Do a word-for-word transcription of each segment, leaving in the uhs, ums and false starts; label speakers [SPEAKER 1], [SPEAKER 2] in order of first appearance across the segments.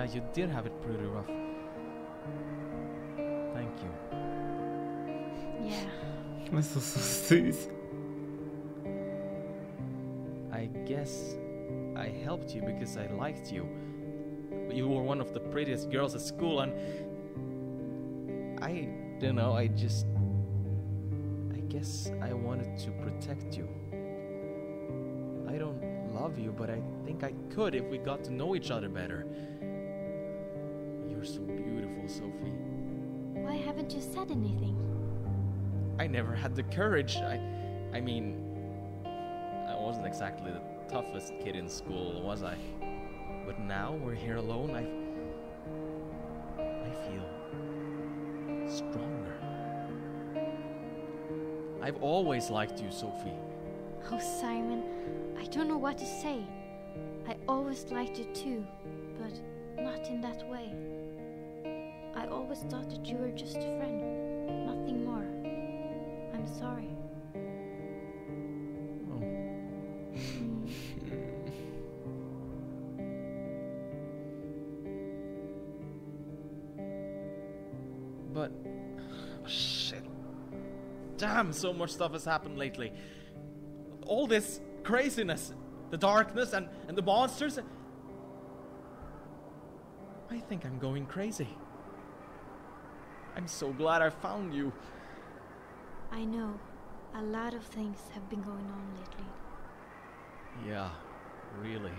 [SPEAKER 1] Yeah, you did have it pretty rough. Thank you.
[SPEAKER 2] Yeah.
[SPEAKER 3] Das ist so süß.
[SPEAKER 1] I guess I helped you because I liked you. You were one of the prettiest girls at school, and I don't know, I just... I guess I wanted to protect you. I don't love you, but I think I could if we got to know each other better. You're so beautiful, Sophie.
[SPEAKER 2] Why haven't you said anything?
[SPEAKER 1] I never had the courage. I, I mean, I wasn't exactly the toughest kid in school, was I? But now we're here alone. I, I feel stronger. I've always liked you, Sophie.
[SPEAKER 2] Oh, Simon, I don't know what to say. I always liked you too, but not in that way. I always thought that you were just a friend, nothing more. I'm sorry.
[SPEAKER 1] Oh.
[SPEAKER 2] Mm.
[SPEAKER 1] But oh, shit. Damn, so much stuff has happened lately. All this craziness, the darkness and, and the monsters. I think I'm going crazy. I'm so glad I found you.
[SPEAKER 2] I know. A lot of things have been going on lately.
[SPEAKER 1] Yeah, really.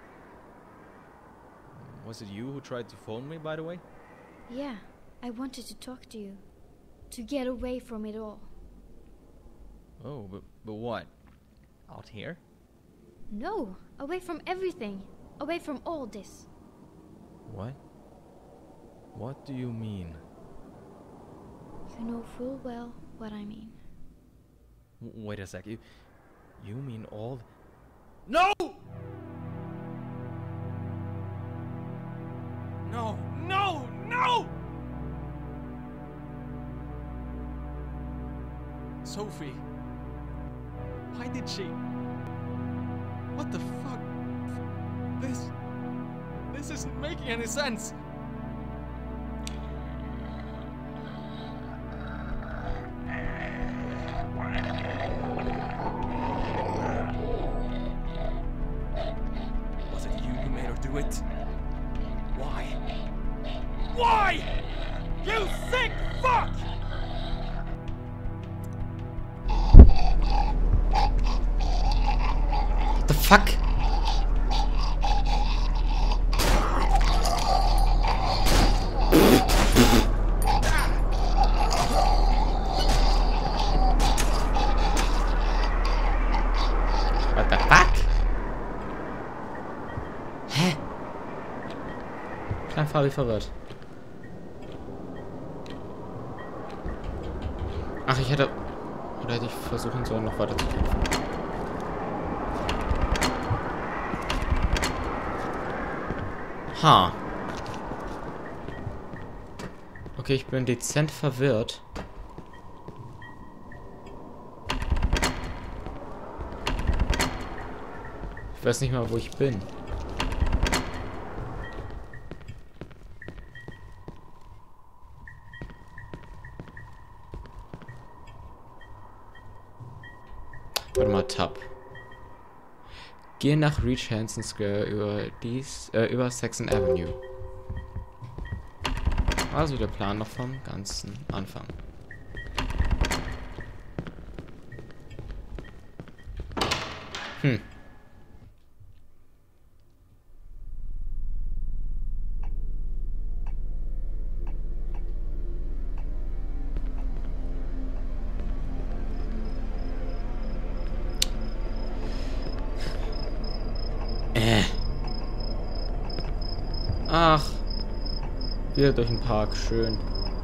[SPEAKER 1] Was it you who tried to phone me, by the way?
[SPEAKER 2] Yeah, I wanted to talk to you. To get away from it all.
[SPEAKER 1] Oh, but, but what? Out here?
[SPEAKER 2] No, away from everything. Away from all this.
[SPEAKER 1] What? What do you mean?
[SPEAKER 2] You know full well what I mean.
[SPEAKER 1] W- wait a sec, you... You mean all... th- No! No, no, no! Sophie. Why did she... What the fuck? This... This isn't making any sense. Was it you who made her do it? Why? Why? You sick fuck!
[SPEAKER 3] What the fuck? What the fuck? Hä? Klein Fabi verwirrt. Ach, ich hätte... Oder hätte ich versuchen sollen, noch weiter zu kämpfen. Ha. Okay, ich bin dezent verwirrt. Ich weiß nicht mal, wo ich bin. Warte mal, Tab. Gehe nach Reach Hansen Square über dies, äh, über Saxon Avenue. Also der Plan noch vom ganzen Anfang. Hm. Äh. Ach. Wieder durch den Park. Schön.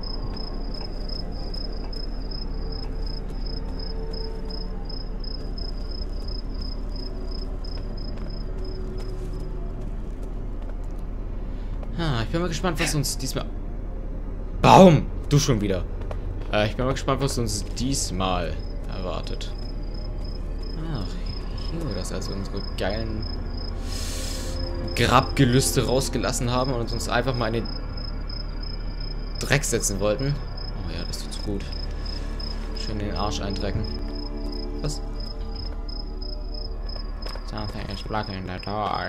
[SPEAKER 3] Ah, ich bin mal gespannt, was uns diesmal... Baum! Du schon wieder. Äh, ich bin mal gespannt, was uns diesmal erwartet. Ach, hier, das ist also unsere geilen Grabgelüste rausgelassen haben und uns einfach mal in den Dreck setzen wollten. Oh ja, das tut's gut. Schön den Arsch eindrecken. Was? Something is blocking the door.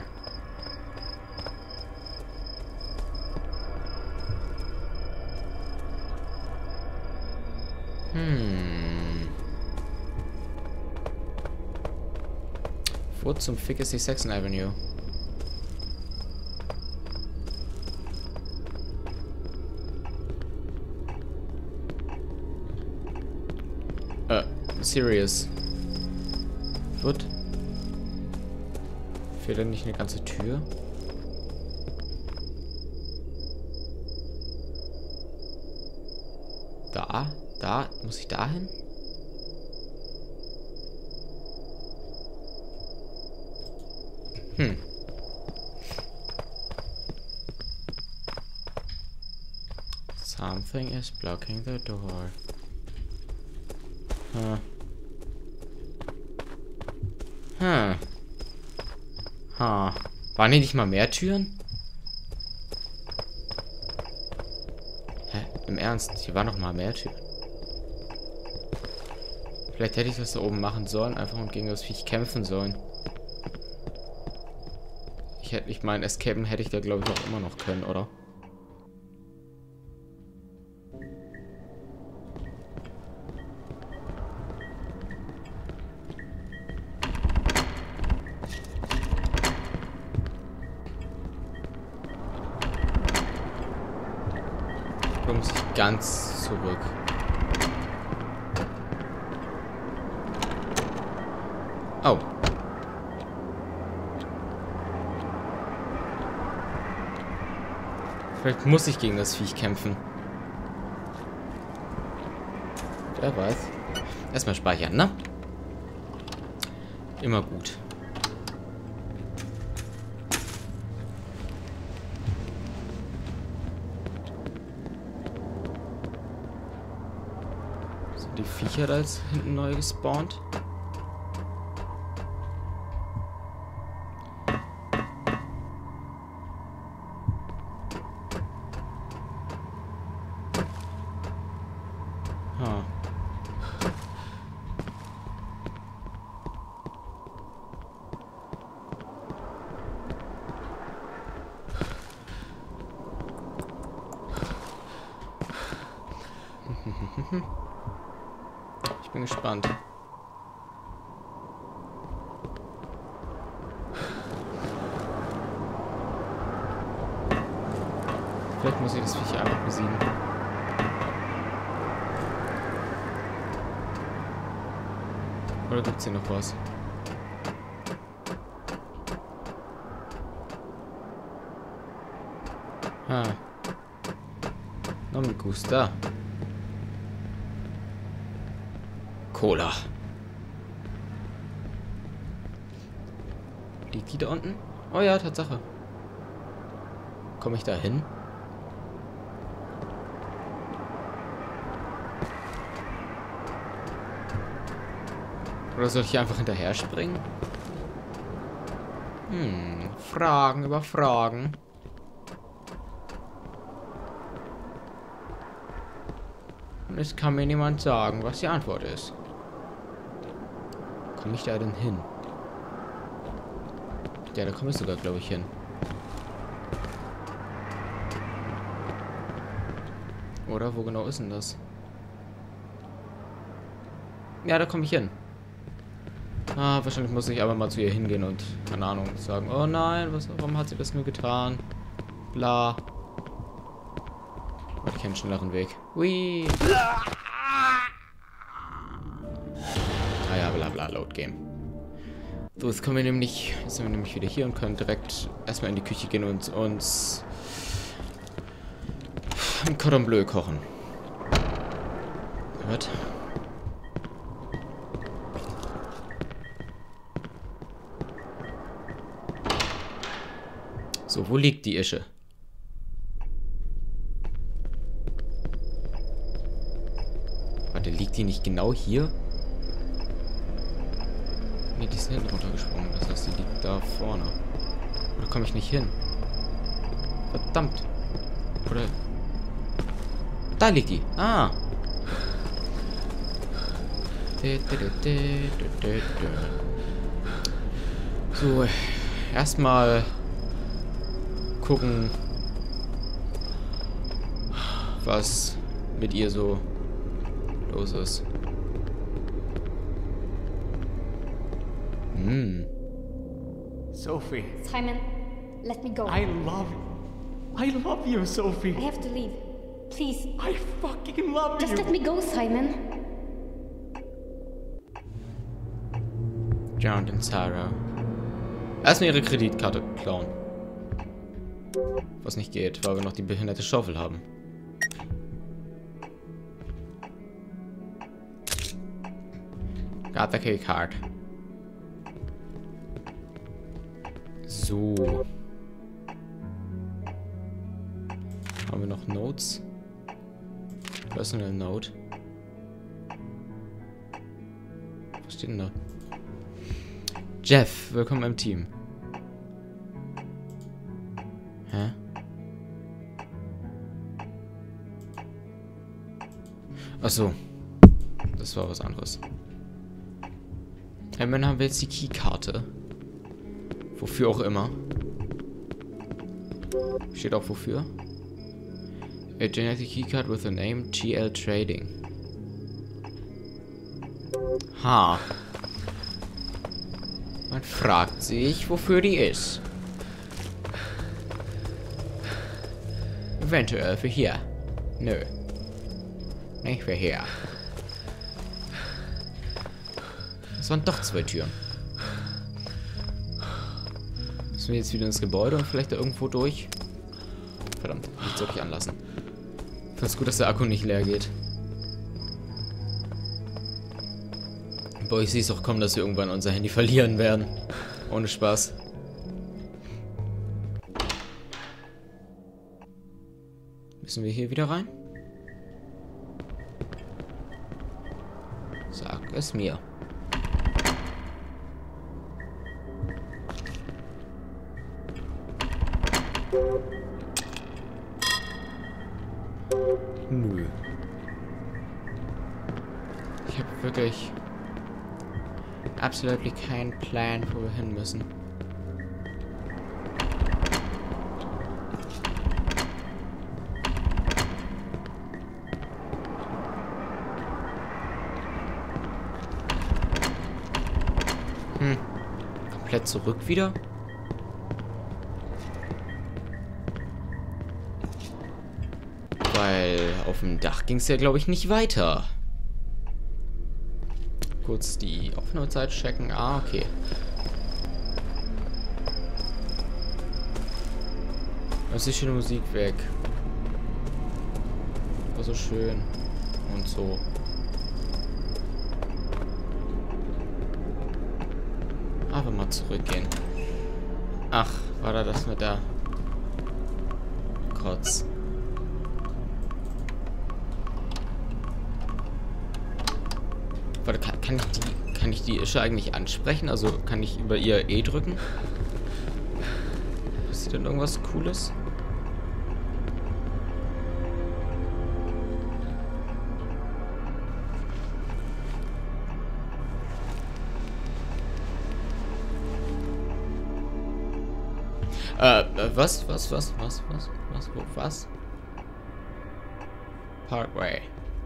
[SPEAKER 3] Hm. Wo zum Fick ist die Saxon Avenue? Äh, serious. What? Fehlt denn nicht eine ganze Tür? Da? Da? Muss ich da hin? Hm. Something is blocking the door. Huh. Huh. Huh. Waren hier nicht mal mehr Türen? Hä? Im Ernst? Hier waren noch mal mehr Türen. Vielleicht hätte ich das da oben machen sollen, einfach und gegen das Viech kämpfen sollen. Ich hätte, ich meine, escapen hätte ich da glaube ich auch immer noch können, oder? Da muss ich ganz zurück. Oh. Vielleicht muss ich gegen das Viech kämpfen. Wer weiß. Erstmal speichern, ne? Immer gut. Sind die Viecher da jetzt hinten neu gespawnt? Ich bin gespannt. Vielleicht muss ich das Viech einfach besiegen. Oder gibt es hier noch was? Ah. No me gusta. Cola. Liegt die da unten? Oh ja, Tatsache. Komme ich da hin? Oder soll ich hier einfach hinterher springen? Hm, Fragen über Fragen. Und es kann mir niemand sagen, was die Antwort ist. Komme ich da denn hin? Ja, da komme ich sogar, glaube ich, hin. Oder wo genau ist denn das? Ja, da komme ich hin. Ah, wahrscheinlich muss ich aber mal zu ihr hingehen und, keine Ahnung, sagen, oh nein, was, warum hat sie das nur getan? Bla. Oh, ich kenne einen schnelleren Weg. Hui. Ah ja, bla bla, Load Game. So, jetzt kommen wir nämlich, jetzt sind wir nämlich wieder hier und können direkt erstmal in die Küche gehen und uns ein Cordon Bleu kochen. Hört? So, wo liegt die Ische? Warte, liegt die nicht genau hier? Ne, die ist hinten runtergesprungen. Das heißt, die liegt da vorne. Oder komme ich nicht hin? Verdammt. Oder... Da liegt die. Ah. So, erstmal gucken, was mit ihr so los ist. Hm.
[SPEAKER 1] Sophie,
[SPEAKER 4] Simon, let me go.
[SPEAKER 1] I love I love you, Sophie.
[SPEAKER 4] I have to leave. Please,
[SPEAKER 1] I fucking love
[SPEAKER 4] just
[SPEAKER 1] you.
[SPEAKER 4] let me go, Simon.
[SPEAKER 3] John und Sarah. Erstmal ihre Kreditkarte klauen. Was nicht geht, weil wir noch die behinderte Schaufel haben. Got the key card. So. Haben wir noch Notes? Personal Note. Was steht denn da? Jeff, willkommen im Team. Hä? Ach so. Das war was anderes. Immerhin haben wir jetzt die Keykarte. Wofür auch immer. Steht auch wofür. A genetic keycard with the name G L Trading. Ha. Man fragt sich, wofür die ist. Eventuell für hier. Nö. Nicht für hier. Es waren doch zwei Türen. Müssen wir jetzt wieder ins Gebäude und vielleicht da irgendwo durch? Verdammt, nicht wirklich anlassen. Ich finde es gut, dass der Akku nicht leer geht. Boah, ich sehe es auch kommen, dass wir irgendwann unser Handy verlieren werden. Ohne Spaß. Müssen wir hier wieder rein? Sag es mir. Nö. Ich habe wirklich absolut keinen Plan, wo wir hin müssen. Hm. Komplett zurück wieder? Weil auf dem Dach ging es ja, glaube ich, nicht weiter. Kurz die Aufnahmezeit checken. Ah, okay. Jetzt ist die schöne Musik weg. War so schön. Und so. Aber mal zurückgehen. Ach, war da das mit der Kotz. Warte, kann, kann ich die, kann ich die Ische eigentlich ansprechen? Also kann ich über ihr E drücken? Ist denn irgendwas Cooles? Äh, was, was, was, was, was, was, wo, was? Parkway.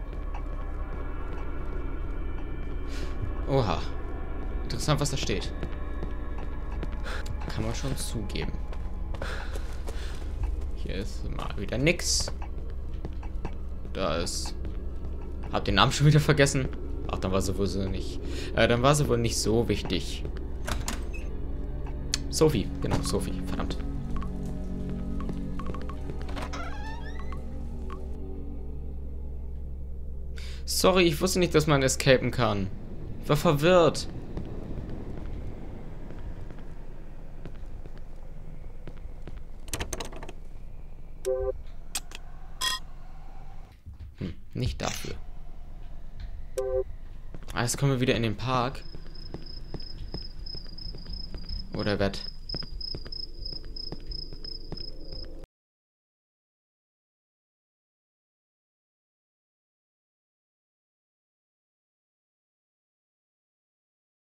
[SPEAKER 3] Oha. Interessant, was da steht. Kann man schon zugeben. Hier ist mal wieder nix. Da ist... Hab den Namen schon wieder vergessen. Ach, dann war sie wohl so nicht... Äh, dann war sie wohl nicht so wichtig. Sophie. Genau, Sophie. Verdammt. Sorry, ich wusste nicht, dass man escapen kann. Ich war verwirrt. Hm, nicht dafür. Ah, jetzt kommen wir wieder in den Park. Oder Wett.